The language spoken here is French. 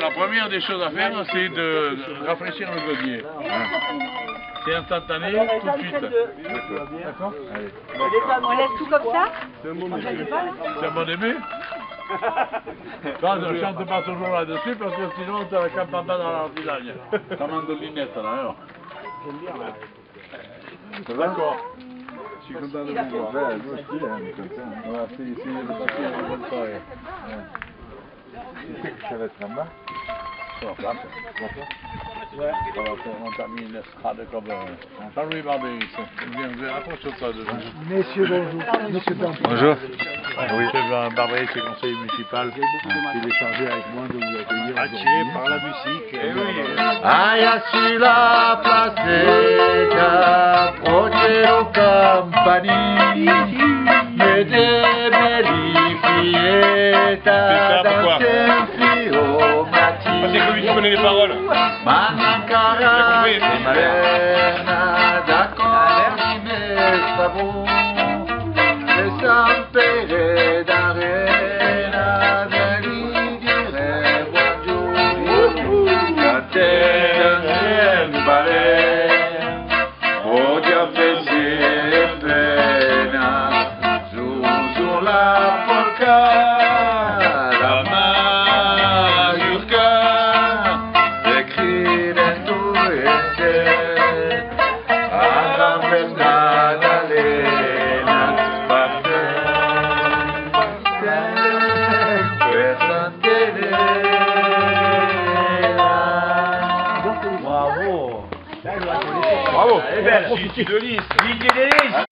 la première des choses à faire, c'est de rafraîchir le gosier. C'est instantané, tout de suite. D'accord. On laisse tout comme ça? C'est un bon début. Je ne chante pas toujours là-dessus parce que sinon tu ne captes pas dans l'artisanale. Comme mandolinette là, alors. D'accord. Je suis content de vous voir. Ouais, moi aussi, hein, content. Voilà, c'est le papier, on va le faire. Tu sais que ça va être là-bas? Ça va faire. Ouais. On t'a mis une estrade comme Jean-Louis Barberis. Viens, approche ça dedans. Messieurs, bonjour. Monsieur Danton. Bonjour. Oui. Monsieur Barberis, c'est conseiller municipal. Il est chargé avec moi de vous accueillir. Attiré par la musique. Eh oui. Allá si la placeta, Ochero Campani, Mede Melifieta, Dansen Parce que lui, tu connais les paroles. Manacara, Berna, D'Acorime, Savon, et Sampere d'Arena, Veligere, Guaggio, Catena, Nubare, Odia Fese, Pena, Zuzu la Polka. Bravo. Elle est belle. Gigi de Lys. Gigi de Lys.